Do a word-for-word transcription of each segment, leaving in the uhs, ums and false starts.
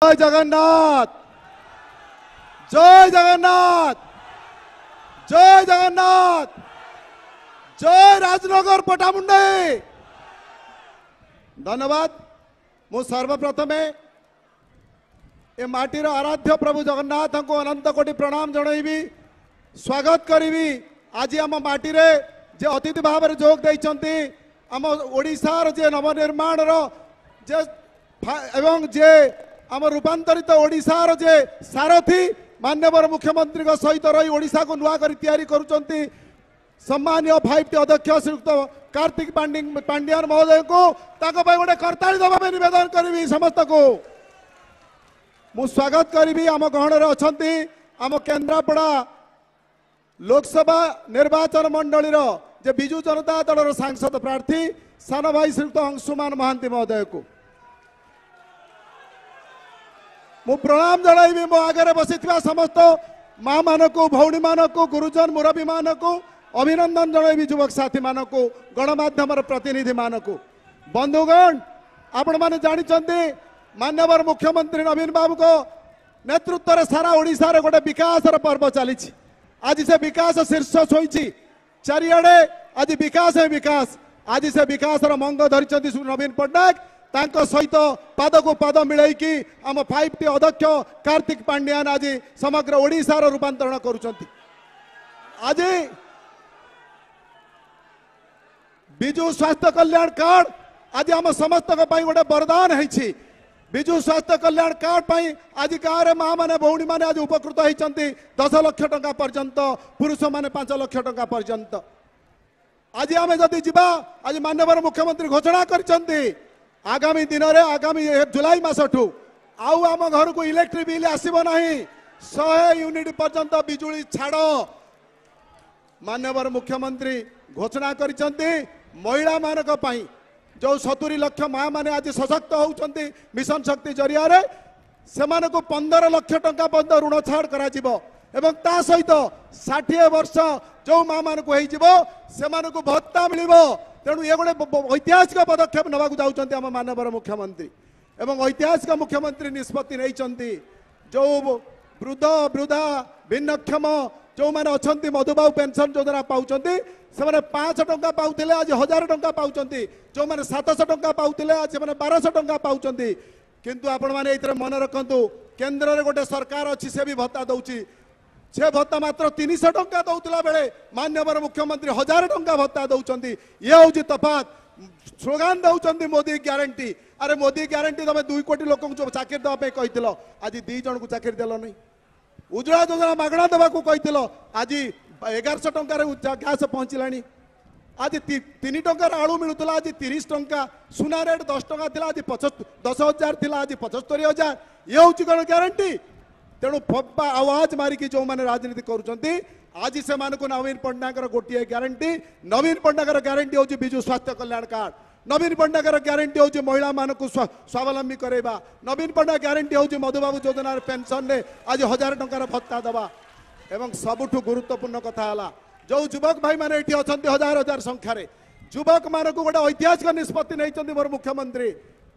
जय जगन्नाथ जय जगन्नाथ जय जगन्नाथ जय राजनगर पटामुंडे। धन्यवाद। मु सर्वप्रथम ए माटीर आराध्य प्रभु जगन्नाथ को अनंत कोटि प्रणाम जनइबी स्वागत करी। आज आम माटी रे जे अतिथि भाव में जोग देइचंती आम ओडिशार जे नवनिर्माण जे एवं जे आम रूपांतरित ओडिशार जे सारथी माननीय मुख्यमंत्री सहित रही ओडिशा को नुआ करी तैयारी करुचंती सम्मानीय फाइव टी अध्यक्ष श्रीयुक्त कार्तिक पांड्यान महोदय को गोटे करताली दबा निवेदन करी। समस्त को मु स्वागत करी। आम गहन अच्छा आम केन्द्रापड़ा लोकसभा निर्वाचन मंडली जे बिजु जनता दल सांसद प्रार्थी सान भाई श्रीयुक्त अंशुमान महांती महोदय को मु प्रणाम जनाइबी। मो आगे बसी समस्त माँ मान को भौणी मान को गुरुजन मुरबी मान को अभिनंदन जनइबी। युवक साथी मान को गणमाध्यम प्रतिनिधि मान को बंधुगण आपण माने जानिचंती माननीय मुख्यमंत्री नवीन बाबू को नेतृत्व रे सारा ओडिशा रे गोटे विकास पर्व चली। आज से विकास शीर्ष होईची चारिआडे आज विकास है विकास। आज से विकास मंग धरिचंती नवीन पट्टनायक तांको सहित पाद को पाद मिलैकी आम फाइव टी अध्यक्ष कार्तिक पांड्यान आज समग्र ओडिशा रो रूपांतरण करुचंती। आज बिजु स्वास्थ्य कल्याण कार्ड आज आम समस्त गोटे वरदान है। बिजु स्वास्थ्य कल्याण कार्ड पाई आज गाँव में माँ मैंने भौणी मैंने आज उपकृत होती दस लक्ष टंका पर्यंत पुरुष मैंने पांच लक्ष टंका पर्यंत। आज आम जदि जीवा आज माननीय मुख्यमंत्री घोषणा करछंती आगामी दिन में आगामी जुलाई मासठू आउ आम घर को इलेक्ट्रिक बिल आसब नहीं सौ यूनिट पर्यंत बिजुली छाड़ माननीय मुख्यमंत्री घोषणा करछंती। महिला मानक पई जो सतुरी लक्ष माँ मैंने आज सशक्त होउछंती मिशन शक्ति जरिया रे सेमान को पंदर लक्ष टंका पर्यंत ऋण छाड़ करा जिवो एवं ता सहित षाठिए वर्ष जो माँ मान को सेमान को भत्ता मिलिबो। तेणु ये गोटे ऐतिहासिक पदक्षेप नवाक जाउछंती आम माननीय मुख्यमंत्री एवं ऐतिहासिक मुख्यमंत्री निष्पत्ति नैछंती जो वृद्ध वृद्धा भिन्नक्षम जो मैंने अच्छा मधुबाबू पेंशन योजना पाउछंती से पांच टंका पाउथिले आज हजार टंका पाउछंती जो मैंने सातश टंका पाउथिले आज से बारश टंका पाउछंती। किंतु आपण माने एथरे मन रखंतु केंद्र रे गोटे सरकार अछि से भी भत्ता दउछि से भत्ता मात्र तीन सौ टंका दउतला बेले माननीय मुख्यमंत्री हजार टंका भत्ता दउछंती। ये होछि तफात। स्लोगान दउछंती मोदी ग्यारंटी। अरे मोदी ग्यारंटी तमे दुई कोटी लोक को चाकरी दवा पे कहितलो आज दी जन को चाकरी देलो नहीं। उज्ज्वला योजना मागणा देवा को कहितलो आज एगार सौ टंकार गैस पहुँचलानी। आज तीन टंकार आलू मिलूला आज तीस टंका सुना रेट दस टंका थिला आज पचहत्तर दस हजार थिला आज पचहत्तर हजार। ये हूँ कौन ग्यारंटी। तेणु फब्बा आवाज मारिकी जो मैंने राजनीति करुँच आज से नवीन पट्टनायक गोटे ग्यारंटी नवीन पट्टनायक ग्यारंटी हूँ बिजु स्वास्थ्य कल्याण कार्ड नवीन पट्टनायक ग्यारंटी हूँ महिला मान को स्वावलंबी करवा नवीन पट्टनायक ग्यारंटी हूँ मधुबाबू योजना पेंशन ने आज हजार टंकार भत्ता दवा। एवं सबुठु गुरुत्वपूर्ण कथा है जो युवक भाई मैंने ये अच्छा हजार हजार संख्यार युवक मान को गोटे ऐतिहासिक निष्पत्ति नहीं मोर मुख्यमंत्री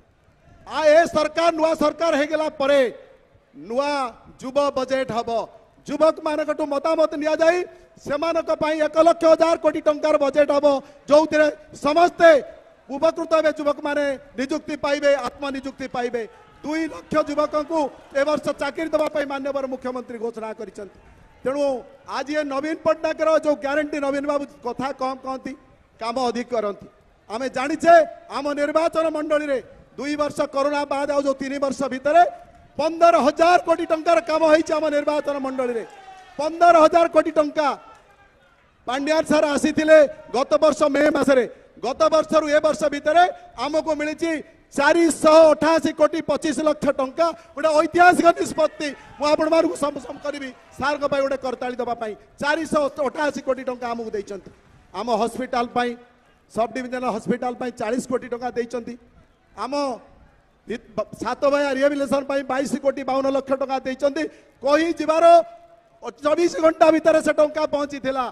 आ ए सरकार नुआ सरकार हो गला परे नुआ युव बजेट हम युवक मानक मतामत नि जाई सेमानक पई एक लक्ष हजार कोटी टंकार बजेट हम जो समस्ते उपकृत हे युवक माने निजुक्ति पाइबे आत्मनिजुक्ति पाइबे। दुई लक्ष युवक को ए वर्ष चाकरी दवाई माननीय मुख्यमंत्री घोषणा करिसेंती। तेणु आज ये नवीन पट्टनायक जो ग्यारंटी नवीन बाबू कथा कम कहती काम अधिक करती। आम जाचे आम निर्वाचन मंडली रे दुई वर्ष कोरोना बाद जो तीन वर्ष भितर पंदर हजार कोटी टंकार काम होइछ आम निर्वाचन मंडली रे पंदर हजार कोटी टंका पांड्यान सर आसी गत वर्ष मे मसरे गत वर्ष रु ए वर्ष भितर आमको मिली चारि सौ अठाशी कोटी पचीस लक्ष टंका गोटे ऐतिहासिक निष्पत्ति मुझे समसम करी सार गोटे करताली दवाई चारि सौ अठाशी कोटी टंका आमको देइचंती। आम हॉस्पिटल सब डिविजनल हॉस्पिटल चालीस कोटी टंका देइचंती। आम सात भाया रिहेबिलिटेशन बाईस कोटी बावन लक्ष टंका देइचंती। कही जीवार चौबीस घंटा भितर से टंका पहुंची थिला।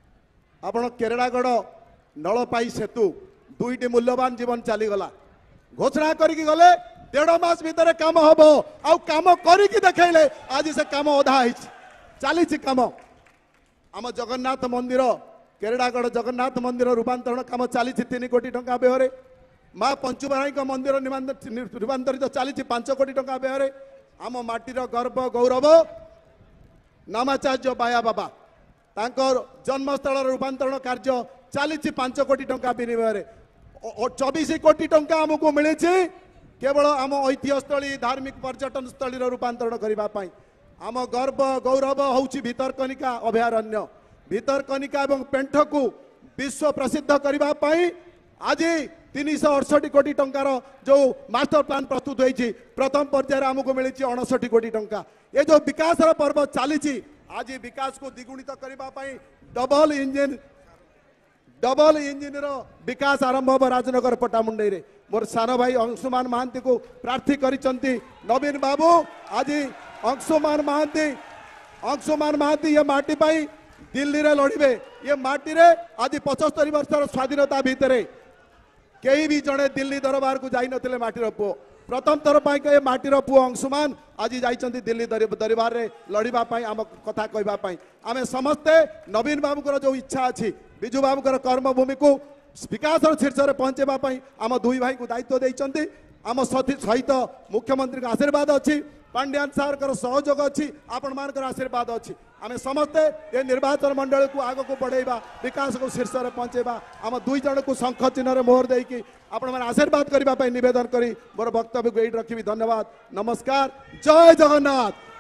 आपण केरड़ागढ़ नलपाई सेतु दुईटी मूल्यवान जीवन चलीगला घोषणा करके गले डेढ़ मास भितर काम हम आउ काम करके देखले आज से काम अधा चली काम आम जगन्नाथ मंदिर केरेडागढ़ जगन्नाथ मंदिर रूपांतरण काम चली तीन कोटी टंका व्यय माँ पंचुबाई मंदिर रूपांतरित चली पांच कोटी टंका व्यय आम माटीर गर्व गौरव नामाचार्य बाया बाबा तांकर जन्मस्थल रूपांतरण कार्य चली पांच कोटी टंका विनिमय चौबीस कोटी टंका आमको मिली केवल आम ऐतिह्यस्थली धार्मिक पर्यटन स्थली रूपांतरण करने आम गर्व गौरव होउछि भितरकनिका अभयारण्य भितरकनिका एवं पेंठ को विश्व प्रसिद्ध करने आज तीन सौ अड़सठ कोटी टंकार जो मास्टर प्लान प्रस्तुत होती प्रथम पर्यायर आमको मिली अड़सठ कोटी टंका ये जो विकास पर्व चली आज विकास को द्विगुणित करने डबल इंजिन डबल इंजिन रो विकास आरंभ हम राजनगर पटामुंडई रे मोर सान भाई अंशुमान महांती को प्रार्थी करिसंती नवीन बाबू आज अंशुमान महांती अंशुमान महांती ये माटी पाई दिल्ली रे लड़िबे ये माटी रे आज पचहत्तर वर्षर स्वाधीनता भितर कई भी जड़े दिल्ली दरबार को जाई नथिले माटीर पुओ प्रथम थर पाई के माटीर पुओ अंशुमान आज जाइछंती दिल्ली दरबार रे लड़िबा पाई आम कथा कहबा पाई आमे समस्ते नवीन बाबूकर जो इच्छा अछि बिजू बाबूकर कर्मभूमि को विकास शीर्ष में पहुंचेबा पाई आम दुई भाई को दायित्व देइछंती आम सहित मुख्यमंत्री का आशीर्वाद अच्छी पांड्यान सार सहयोग अच्छी आपण मान आशीर्वाद अच्छी आम समस्ते ये निर्वाचन मंडल को आग को बढ़ेबा विकास को शीर्ष में पहुंचेबा आम दुई जन को शंख चिन्ह मोहर देकी आपण मान आशीर्वाद करने निवेदन करी मोर वक्तव्य को रखी धन्यवाद नमस्कार जय जगन्नाथ।